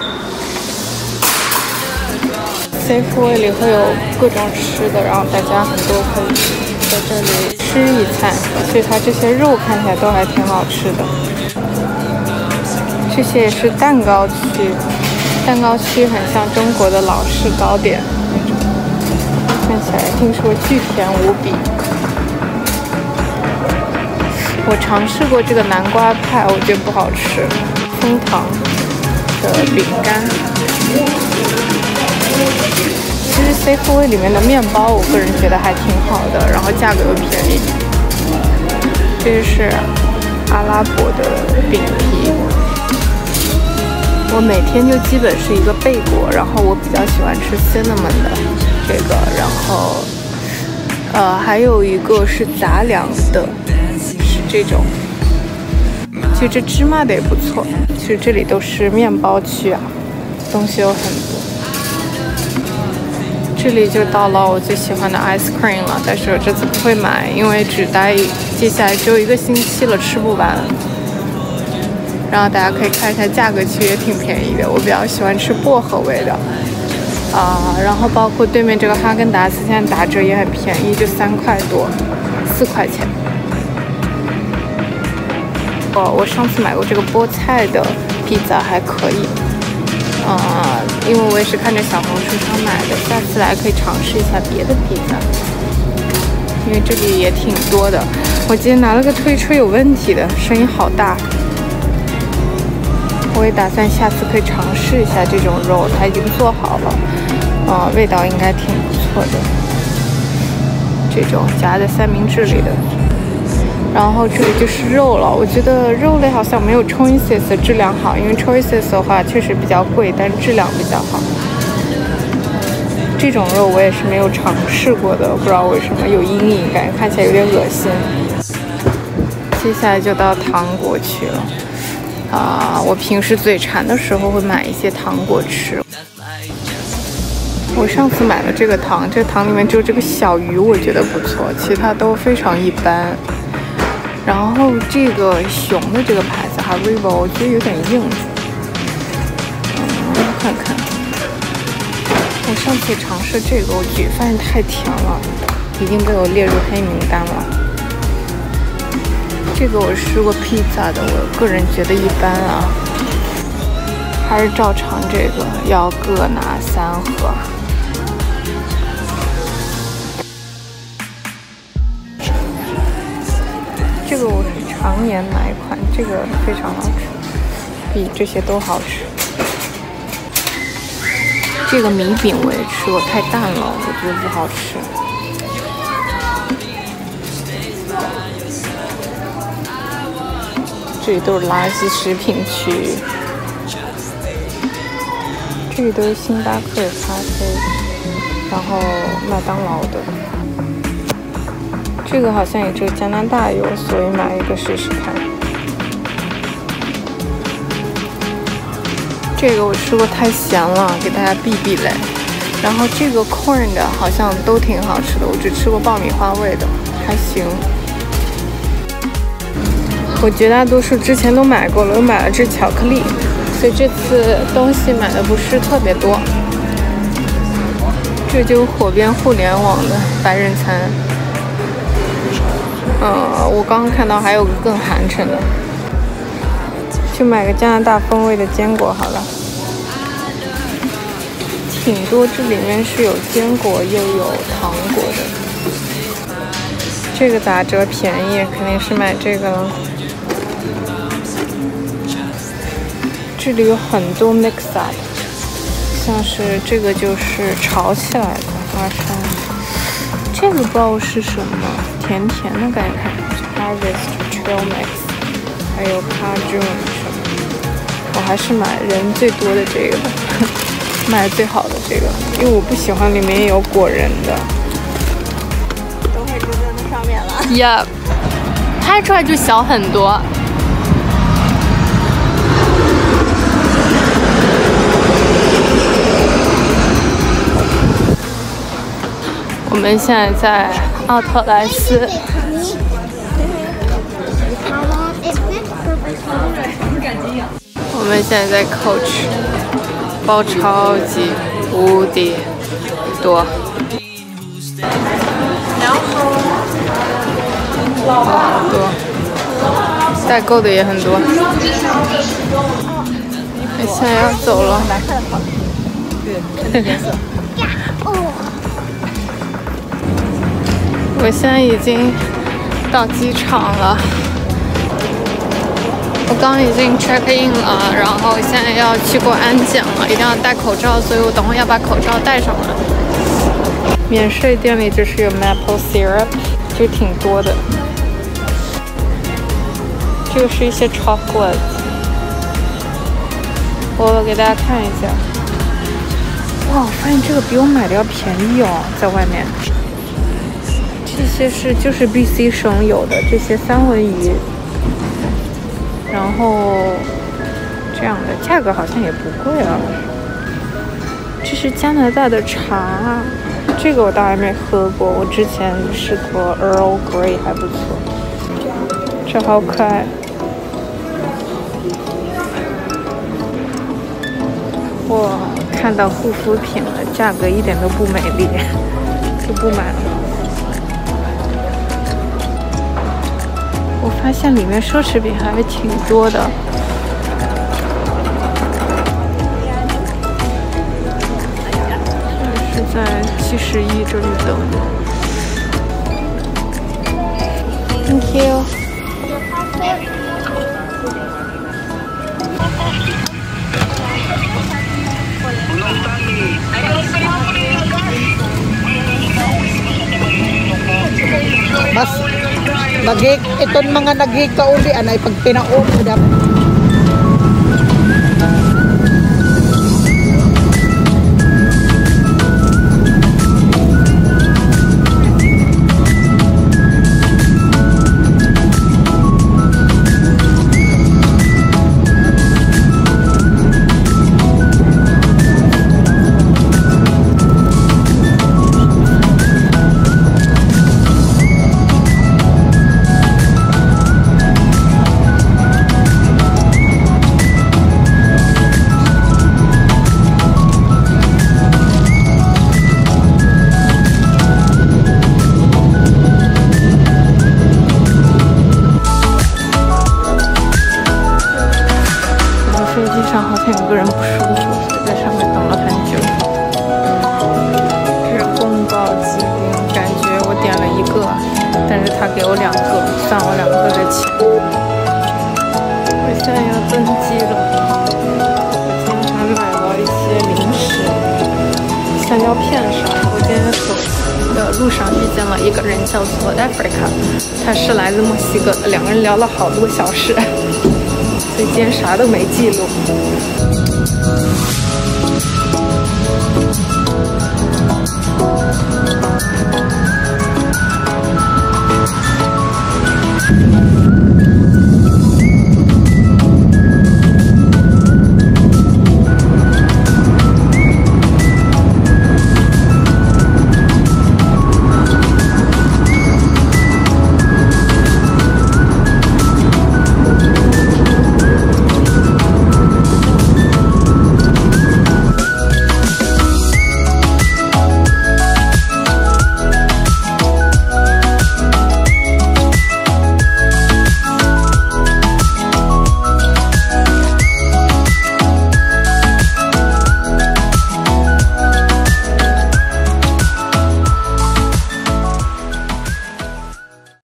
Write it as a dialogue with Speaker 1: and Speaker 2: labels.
Speaker 1: Safeway 里会有各种吃的，然后大家很多可以在这里吃一餐，所以它这些肉看起来都还挺好吃的。这些也是蛋糕区，蛋糕区很像中国的老式糕点那种，看起来听说巨甜无比。我尝试过这个南瓜派，我觉得不好吃。枫糖的饼干。其实 Safeway 里面的面包，我个人觉得还挺好的，然后价格又便宜。这是阿拉伯的饼皮，我每天就基本是一个贝果，然后我比较喜欢吃 cinnamon 的这个，然后还有一个是杂粮的，是这种。其实这芝麻的也不错。其实这里都是面包区啊，东西有很多。这里就到了我最喜欢的 ice cream 了，但是我这次不会买，因为只待接下来只有1个星期了，吃不完。然后大家可以看一下价格，其实也挺便宜的。我比较喜欢吃薄荷味的，然后包括对面这个哈根达斯现在打折也很便宜，就3块多，4块钱。我上次买过这个菠菜的披萨，还可以。因为我也是看着小红书上买的，下次来可以尝试一下别的披萨，因为这里也挺多的。我今天拿了个推车有问题的，声音好大。我也打算下次可以尝试一下这种肉，它已经做好了，味道应该挺不错的。这种夹在三明治里的。然后这里就是肉了，我觉得肉类好像没有 Choices 的质量好，因为 Choices 的话确实比较贵，但是质量比较好。这种肉我也是没有尝试过的，不知道为什么有阴影，感觉看起来有点恶心。接下来就到糖果区了，我平时嘴馋的时候会买一些糖果吃。我上次买了这个糖，这个糖里面只有这个小鱼我觉得不错，其他都非常一般。然后这个熊的这个牌子Haribo，我觉得有点硬。看看，我上次尝试这个，我觉得发现太甜了，已经被我列入黑名单了。这个我试过披萨的，我个人觉得一般啊，还是照常这个要各拿3盒。这个我是常年买款，这个非常好吃，比这些都好吃。这个米饼我也吃过，太淡了，我觉得不好吃。这里都是垃圾食品区，这里都是星巴克的咖啡，然后麦当劳的。这个好像也只有加拿大有，所以买一个试试看。这个我吃过，太咸了，给大家避避雷。然后这个 corn 的好像都挺好吃的，我只吃过爆米花味的，还行。我绝大多数之前都买过了，我买了只巧克力，所以这次东西买的不是特别多。这就是火边互联网的白人餐。我刚刚看到还有个更寒碜的，就买个加拿大风味的坚果好了。挺多，这里面是有坚果又有糖果的。这个打折便宜，肯定是买这个了。这里有很多 mix up， 像是这个就是炒起来的花生，这个不知道是什么，甜甜的感觉，看 Harvest Trail Mix， 还有 Cajun 什么的。我还是买人最多的这个的，买最好的这个，因为我不喜欢里面有果仁的。
Speaker 2: 都会就在那上面了。
Speaker 1: 呀，拍出来就小很多。我们现在在奥特莱斯。我们现在在 Coach。 包超级无敌多，好多，代购的也很多。现在要走了，
Speaker 2: 白色的好，对，这个颜色。
Speaker 1: 我现在已经到机场了，我刚已经 check in 了，然后现在要去过安检了，一定要戴口罩，所以我等会要把口罩戴上了。免税店里就是有 maple syrup， 就挺多的。这个是一些 chocolate， 我给大家看一下。哇，我发现这个比我买的要便宜哦，在外面。这些是就是 BC 省有的这些三文鱼，然后这样的价格好像也不贵啊。这是加拿大的茶，这个我倒还没喝过，我之前试过 Earl Grey 还不错。这好可爱。我看到护肤品了，价格一点都不美丽，就不买了。我发现里面奢侈品还挺多的。这是在71这里等。Thank you。
Speaker 3: Mas itong mga naghikaulian ay pag pinaom dapat.
Speaker 1: 好像有个人不舒服，所以在上面等了很久。这是宫保鸡丁，感觉我点了1个，但是他给我2个，算我2个的钱。我现在要登机了，我今天还买了一些零食、香蕉片啥的。我今天走的路上遇见了一个人，叫做 Africa， 他是来自墨西哥的，2个人聊了好多小时。所以今天啥都没记录。